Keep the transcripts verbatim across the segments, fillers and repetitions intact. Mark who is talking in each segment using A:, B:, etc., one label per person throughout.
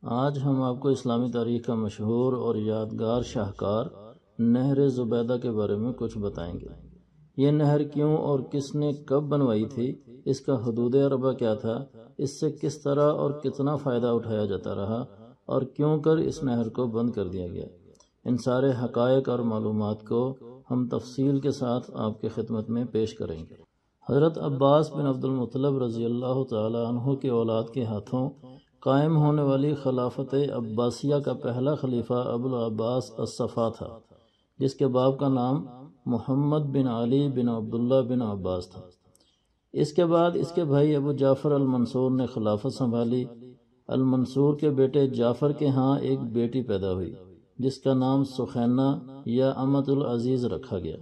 A: آج ہم آپ کو اسلامی تاریخ کا مشہور اور یادگار شاہکار نہر زبیدہ کے بارے میں کچھ بتائیں گے۔ یہ نہر کیوں اور کس نے کب بنوائی تھی، اس کا حدود اربع کیا تھا، اس سے کس طرح اور کتنا فائدہ اٹھایا جاتا رہا، اور کیوں کر اس نہر کو بند کر دیا گیا۔ ان سارے حقائق اور معلومات کو ہم تفصیل کے ساتھ آپ کی خدمت میں پیش کریں گے۔ حضرت عباس بن عبد المطلب رضی اللہ تعالی عنہ کی اولاد کے ہاتھوں قائم ہونے والی خلافت عباسیہ کا پہلا خلیفہ ابو العباس الصفا تھا، جس کے باپ کا نام محمد بن علی بن عبداللہ بن عباس تھا۔ اس کے بعد اس کے بھائی ابو جعفر المنصور نے خلافت سنبھالی۔ المنصور کے بیٹے جعفر کے ہاں ایک بیٹی پیدا ہوئی جس کا نام سخینہ یا امت العزیز رکھا گیا،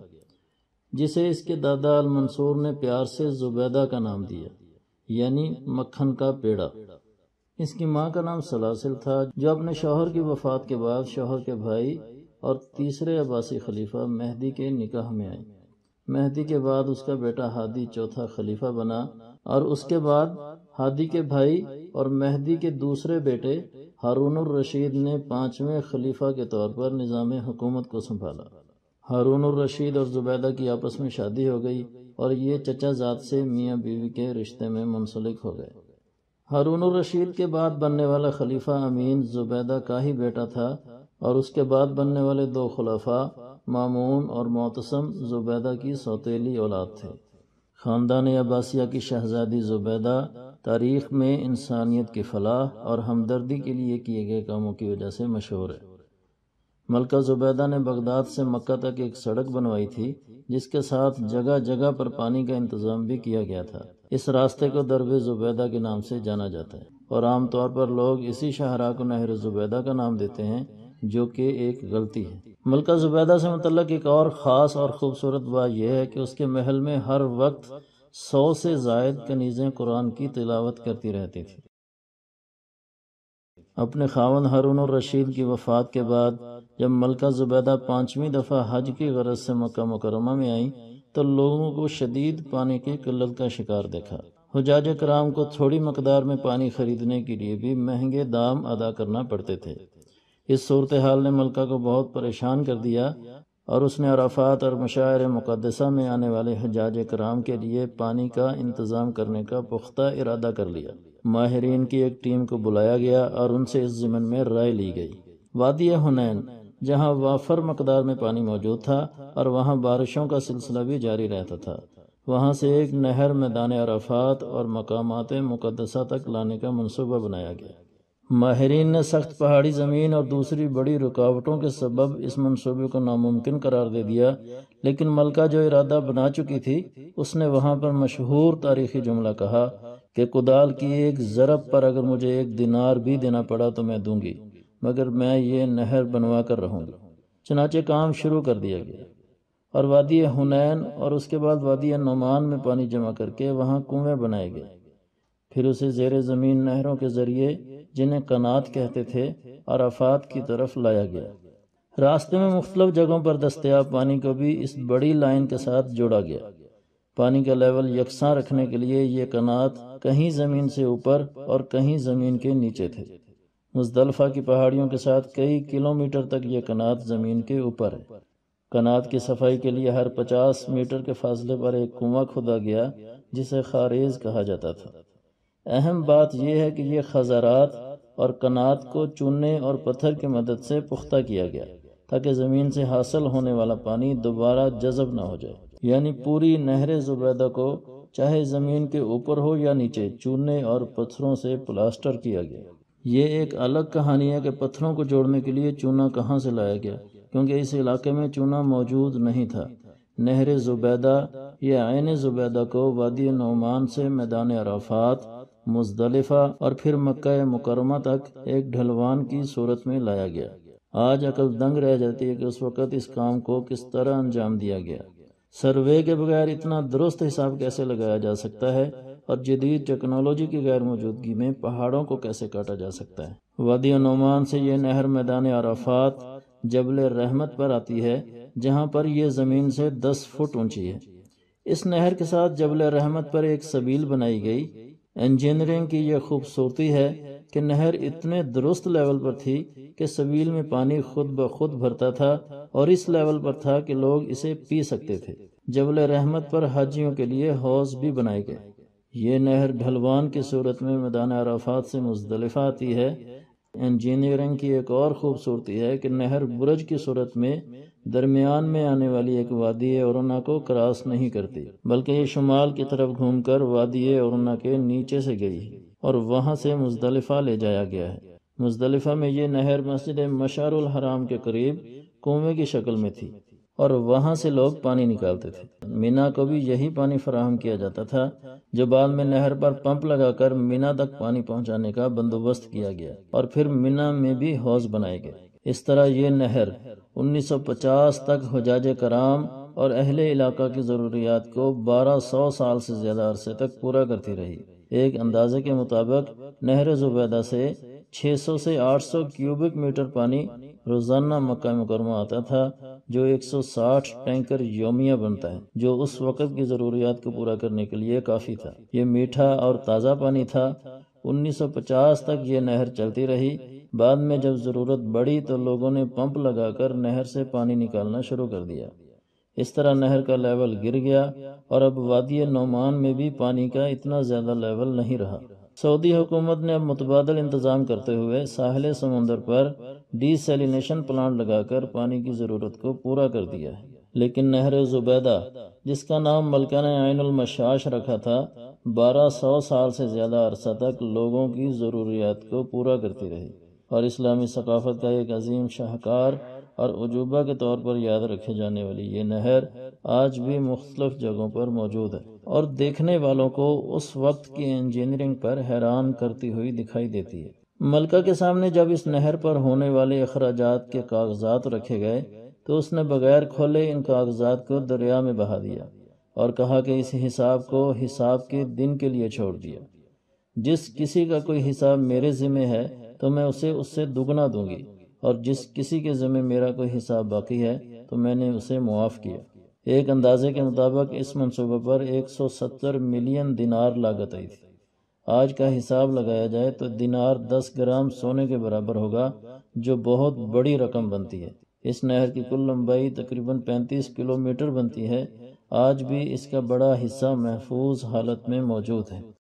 A: جسے اس کے دادا المنصور نے پیار سے زبیدہ کا نام دیا، یعنی مکھن کا پیڑا۔ اس کی ماں کا نام سلاسل تھا، جو اپنے شوہر کی وفات کے بعد شوہر کے بھائی اور تیسرے عباسی خلیفہ مہدی کے نکاح میں آئی۔ مہدی کے بعد اس کا بیٹا ہادی چوتھا خلیفہ بنا، اور اس کے بعد ہادی کے بھائی اور مہدی کے دوسرے بیٹے ہارون الرشید نے پانچویں خلیفہ کے طور پر نظام حکومت کو سنبھالا۔ ہارون الرشید اور زبیدہ کی آپس میں شادی ہو گئی اور یہ چچا زاد سے میاں بیوی کے رشتے میں منسلک ہو گئے۔ ہارون الرشید کے بعد بننے والا خلیفہ امین زبیدہ کا ہی بیٹا تھا، اور اس کے بعد بننے والے دو خلفاء مامون اور معتصم زبیدہ کی سوتیلی اولاد تھے۔ خاندان عباسیہ کی شہزادی زبیدہ تاریخ میں انسانیت کی فلاح اور ہمدردی کے لیے کیے گئے کاموں کی وجہ سے مشہور ہے۔ ملکہ زبیدہ نے بغداد سے مکہ تک ایک سڑک بنوائی تھی، جس کے ساتھ جگہ جگہ پر پانی کا انتظام بھی کیا گیا تھا۔ اس راستے کو درب زبیدہ کے نام سے جانا جاتا ہے، اور عام طور پر لوگ اسی شاہراہ کو نہر زبیدہ کا نام دیتے ہیں، جو کہ ایک غلطی ہے۔ ملکہ زبیدہ سے متعلق ایک اور خاص اور خوبصورت بات یہ ہے کہ اس کے محل میں ہر وقت سو سے زائد کنیزیں قرآن کی تلاوت کرتی رہتی تھیں۔ اپنے خاوند ہارون الرشید کی وفات کے بعد جب ملکہ زبیدہ پانچویں دفعہ حج کی غرض سے مکہ مکرمہ میں آئیں تو لوگوں کو شدید پانی کی قلت کا شکار دیکھا۔ حجاج کرام کو تھوڑی مقدار میں پانی خریدنے کے لیے بھی مہنگے دام ادا کرنا پڑتے تھے۔ اس صورتحال نے ملکہ کو بہت پریشان کر دیا، اور اس نے عرفات اور مشاعر مقدسہ میں آنے والے حجاج کرام کے لیے پانی کا انتظام کرنے کا پختہ ارادہ کر لیا۔ ماہرین کی ایک ٹیم کو بلایا گیا اور ان سے اس ضمن میں رائے لی گئی۔ وادی حنین، جہاں وافر مقدار میں پانی موجود تھا اور وہاں بارشوں کا سلسلہ بھی جاری رہتا تھا، وہاں سے ایک نہر میدان عرفات اور مقامات مقدسہ تک لانے کا منصوبہ بنایا گیا۔ ماہرین نے سخت پہاڑی زمین اور دوسری بڑی رکاوٹوں کے سبب اس منصوبے کو ناممکن قرار دے دیا، لیکن ملکہ جو ارادہ بنا چکی تھی اس نے وہاں پر مشہور تاریخی جملہ کہا کہ کدال کی ایک ضرب پر اگر مجھے ایک دینار بھی دینا پڑا تو میں دوں گی، مگر میں یہ نہر بنوا کر رہوں گی۔ چنانچہ کام شروع کر دیا گیا، اور وادی حنین اور اس کے بعد وادی نعمان میں پانی جمع کر کے وہاں کنویں بنائے گئے۔ پھر اسے زیر زمین نہروں کے ذریعے، جنہیں قنات کہتے تھے، عرفات کی طرف لایا گیا۔ راستے میں مختلف جگہوں پر دستیاب پانی کو بھی اس بڑی لائن کے ساتھ جوڑا گیا۔ پانی کا لیول یکساں رکھنے کے لیے یہ قنات کہیں زمین سے اوپر اور کہیں زمین کے نیچے تھے۔ مزدلفہ کی پہاڑیوں کے ساتھ کئی کلومیٹر تک یہ قنات زمین کے اوپر ہے۔ قنات کی صفائی کے لیے ہر پچاس میٹر کے فاصلے پر ایک کنواں کھودا گیا، جسے خاریز کہا جاتا تھا۔ اہم بات یہ ہے کہ یہ خزارات اور قنات کو چونے اور پتھر کی مدد سے پختہ کیا گیا تاکہ زمین سے حاصل ہونے والا پانی دوبارہ جذب نہ ہو جائے، یعنی پوری نہر زبیدہ کو چاہے زمین کے اوپر ہو یا نیچے چونے اور پتھروں سے پلاسٹر کیا گیا۔ یہ ایک الگ کہانی ہے کہ پتھروں کو جوڑنے کے لیے چونا کہاں سے لایا گیا، کیونکہ اس علاقے میں چونا موجود نہیں تھا۔ نہر زبیدہ یا عین زبیدہ کو وادی نعمان سے میدان عرفات، مزدلفہ اور پھر مکہ مکرمہ تک ایک ڈھلوان کی صورت میں لایا گیا۔ آج عقل دنگ رہ جاتی ہے کہ اس وقت اس کام کو کس طرح انجام دیا گیا۔ سروے کے بغیر اتنا درست حساب کیسے لگایا جا سکتا ہے، اور جدید ٹیکنالوجی کی غیر موجودگی میں پہاڑوں کو کیسے کاٹا جا سکتا ہے۔ وادی نعمان سے یہ نہر میدان عرفات جبل رحمت پر آتی ہے، جہاں پر یہ زمین سے دس فٹ اونچی ہے۔ اس نہر کے ساتھ جبل رحمت پر ایک سبیل بنائی گئی۔ انجینئرنگ کی یہ خوبصورتی ہے کہ نہر اتنے درست لیول پر تھی کہ سبیل میں پانی خود بخود بھرتا تھا اور اس لیول پر تھا کہ لوگ اسے پی سکتے تھے۔ جبل رحمت پر حاجیوں کے لیے حوض بھی بنائے گئے۔ یہ نہر ڈھلوان کی صورت میں میدان عرفات سے مزدلفہ آتی ہے۔ انجینئرنگ کی ایک اور خوبصورتی ہے کہ نہر برج کی صورت میں درمیان میں آنے والی ایک وادی اورنا کو کراس نہیں کرتی، بلکہ یہ شمال کی طرف گھوم کر وادی اورنا کے نیچے سے گئی اور وہاں سے مزدلفہ لے جایا گیا ہے۔ مزدلفہ میں یہ نہر مسجد مشعر الحرام کے قریب کنویں کی شکل میں تھی اور وہاں سے لوگ پانی نکالتے تھے۔ مینا کو بھی یہی پانی فراہم کیا جاتا تھا، جو بعد میں نہر پر پمپ لگا کر مینا تک پانی پہنچانے کا بندوبست کیا گیا اور پھر مینا میں بھی حوض بنائے گئے۔ اس طرح یہ نہر انیس سو پچاس تک حجاج کرام اور اہل علاقہ کی ضروریات کو بارہ سو سال سے زیادہ عرصے تک پورا کرتی رہی۔ ایک اندازے کے مطابق نہر زبیدہ سے چھ سو سے آٹھ سو کیوبک میٹر پانی روزانہ مکہ مکرمہ آتا تھا، جو ایک سو ساٹھ ٹینکر یومیہ بنتا ہے، جو اس وقت کی ضروریات کو پورا کرنے کے لیے کافی تھا۔ یہ میٹھا اور تازہ پانی تھا۔ انیس سو پچاس تک یہ نہر چلتی رہی۔ بعد میں جب ضرورت بڑھی تو لوگوں نے پمپ لگا کر نہر سے پانی نکالنا شروع کر دیا۔ اس طرح نہر کا لیول گر گیا اور اب وادی نعمان میں بھی پانی کا اتنا زیادہ لیول نہیں رہا۔ سعودی حکومت نے اب متبادل انتظام کرتے ہوئے ساحل سمندر پر ڈی سیلینیشن پلانٹ لگا کر پانی کی ضرورت کو پورا کر دیا ہے، لیکن نہر زبیدہ، جس کا نام ملکہ نے عین المشاش رکھا تھا، بارہ سو سال سے زیادہ عرصہ تک لوگوں کی ضروریات کو پورا کرتی رہی اور اسلامی ثقافت کا ایک عظیم شاہکار اور عجوبہ کے طور پر یاد رکھے جانے والی یہ نہر آج بھی مختلف جگہوں پر موجود ہے اور دیکھنے والوں کو اس وقت کی انجینئرنگ پر حیران کرتی ہوئی دکھائی دیتی ہے۔ ملکہ کے سامنے جب اس نہر پر ہونے والے اخراجات کے کاغذات رکھے گئے تو اس نے بغیر کھولے ان کاغذات کو دریا میں بہا دیا اور کہا کہ اس حساب کو حساب کے دن کے لیے چھوڑ دیا۔ جس کسی کا کوئی حساب میرے ذمہ ہے تو میں اسے اس سے دگنا دوں گی، اور جس کسی کے ذمہ میرا کوئی حساب باقی ہے تو میں نے اسے معاف کیا۔ ایک اندازے کے مطابق اس منصوبے پر ایک سو ستر ملین دینار لاگت آئی تھی۔ آج کا حساب لگایا جائے تو دینار دس گرام سونے کے برابر ہوگا، جو بہت بڑی رقم بنتی ہے۔ اس نہر کی کل لمبائی تقریباً پینتیس کلومیٹر بنتی ہے۔ آج بھی اس کا بڑا حصہ محفوظ حالت میں موجود ہے۔